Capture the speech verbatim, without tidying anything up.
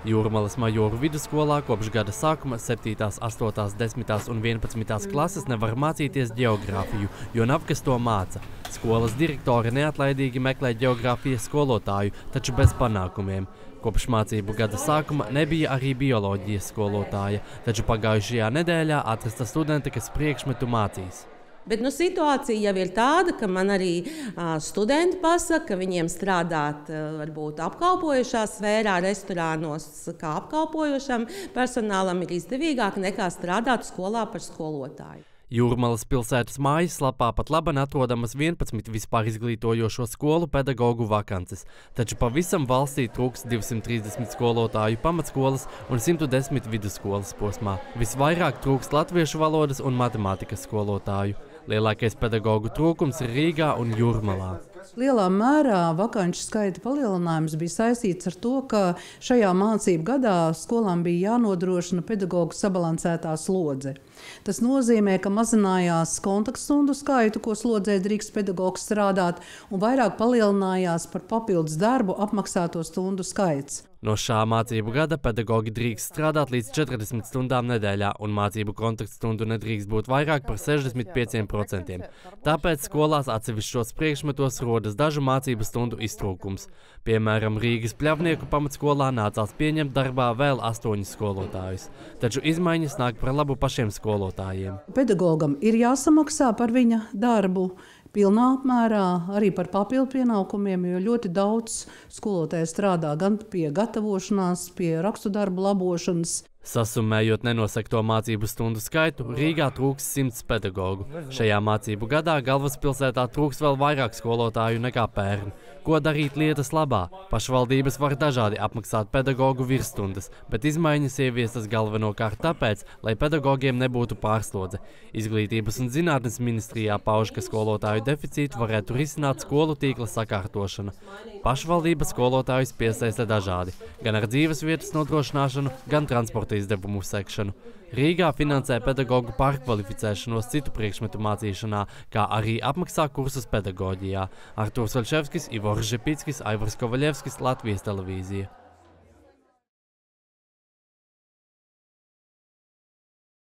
Jūrmalas Majoru vidusskolā kopš gada sākuma septītās, astotās, desmitās un vienpadsmitās klases nevar mācīties ģeogrāfiju, jo nav kas to māca. Skolas direktore neatlaidīgi meklē ģeogrāfijas skolotāju, taču bez panākumiem. Kopš mācību gada sākuma nebija arī bioloģijas skolotāja, taču pagājušajā nedēļā atrasta studente, kas priekšmetu mācīs. Bet nu, situācija jau ir tāda, ka man arī uh, studenti pasaka, ka viņiem strādāt uh, varbūt apkalpojošā sfērā, restorānos, kā apkalpojošam personālam ir izdevīgāk nekā strādāt skolā par skolotāju. Jūrmalas pilsētas mājaslapā pat laban atrodamas vienpadsmit vispār izglītojošo skolu pedagogu vakances, taču pavisam valstī trūks divsimt trīsdesmit skolotāju pamatskolas un simt desmit vidusskolas posmā. Visvairāk trūks latviešu valodas un matemātikas skolotāju. Lielākais pedagogu trūkums ir Rīgā un Jūrmalā. Lielā mērā vakanču skaita palielinājums bija saistīts ar to, ka šajā mācību gadā skolām bija jānodrošina pedagogu sabalansētā slodze. Tas nozīmē, ka mazinājās kontaktstundu skaitu, ko slodzē drīkst pedagogs strādāt, un vairāk palielinājās par papildus darbu apmaksāto stundu skaits. No šā mācību gada pedagogi drīkst strādāt līdz četrdesmit stundām nedēļā, un mācību kontaktstundu nedrīkst būt vairāk par sešdesmit pieciem procentiem. Tāpēc skolās atsevišķos priekšmetos rodas dažu mācību stundu iztrūkums. Piemēram, Rīgas Pļavnieku pamatskolā nācās pieņemt darbā vēl astoņus skolotājus. Taču izmaiņas nāk par labu pašiem skolotājiem. Pedagogam ir jāsamaksā par viņa darbu pilnā apmērā, arī par papildu pienākumiem, jo ļoti daudz skolotāju strādā gan pie gatavošanās, pie rakstu darbu labošanas. Sasummējot nenosakto mācību stundu skaitu, Rīgā trūks simts pedagogu. Šajā mācību gadā galvaspilsētā trūks vēl vairāk skolotāju nekā pērn. Ko darīt lietas labā? Pašvaldības var dažādi apmaksāt pedagogu virsstundas, bet izmaiņas ieviestas galvenokārt tāpēc, lai pedagogiem nebūtu pārslodze. Izglītības un zinātnes ministrijā pauž, ka skolotāju deficītu varētu risināt skolu tīkla sakārtošana. Pašvaldība skolotājus piesaista dažādi, gan ar dzīves vietas nodrošināšanu, gan transporta izdevumu sekšanu. Rīgā finansē pedagogu pārkvalificēšanos citu priekšmetu mācīšanā, kā arī apmaksā kursus pedagoģijā. Artūrs Vaļševskis, Ivors Žepickis, Aivars Kovaļevskis, Latvijas televīzija.